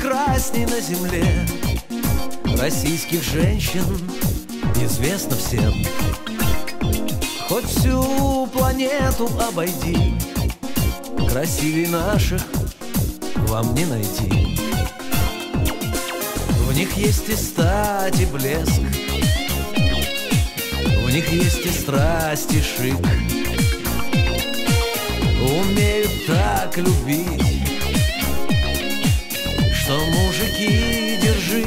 прекрасней на земле российских женщин известно всем. Хоть всю планету обойди, красивей наших вам не найти. В них есть и стать, и блеск, в них есть и страсть, и шик. Умеют так любить, что мужики, держись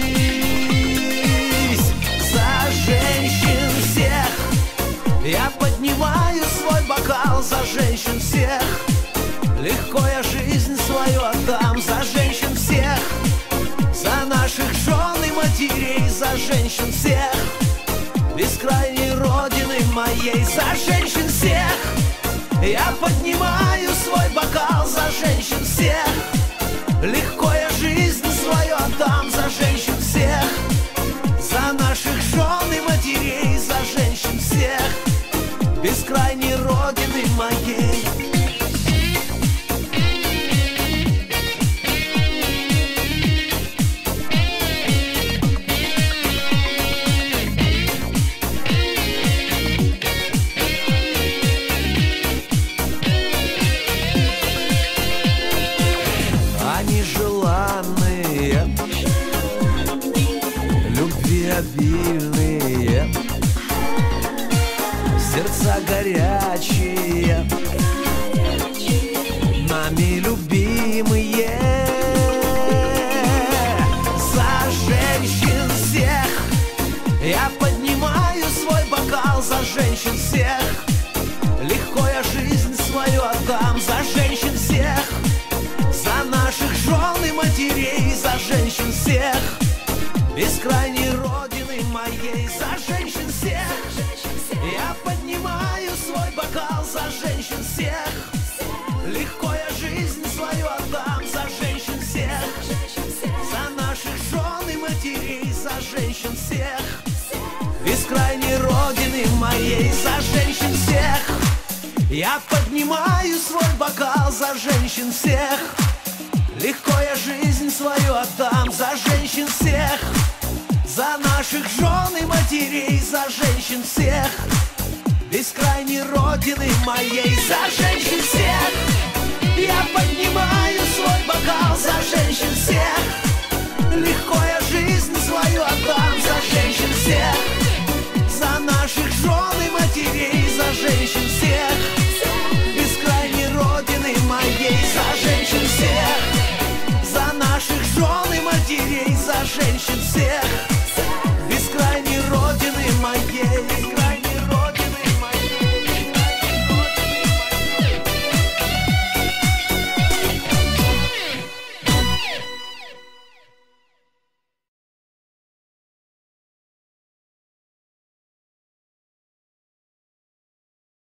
за женщин всех. Я поднимаю свой бокал за женщин всех. Легко я жизнь свою отдам за женщин всех, за наших жен и матерей, за женщин всех, бескрайней родины моей, за женщин всех. Я поднимаю свой бокал за женщин всех. Легко я жизнь свою отдам за женщин всех, за наших жен и матерей, за женщин всех, бескрайней родины моей. Они желанные, любви обильные, сердца горячие, нами любимые. За женщин всех я поднимаю свой бокал, за женщин всех. Легко я жизнь свою отдам за женщин всех, за наших жен и матерей, за женщин всех, бескрайней родины моей, за женщин всех. Я поднимаю свой бокал за женщин всех. Легко я жизнь свою отдам за женщин всех, за наших жен и матерей, за женщин всех, бескрайней родины моей, за женщин всех. Я поднимаю свой бокал за женщин всех. Легко я жизнь свою отдам за женщин всех, за наших жен и матерей, за женщин всех, бескрайней родины моей, за женщин всех. Я поднимаю свой бокал за женщин всех. Легко я жизнь свою отдам за женщин всех, за наших жен и матерей, за женщин всех, бескрайней родины моей, за женщин всех, за наших жен и матерей, за женщин всех,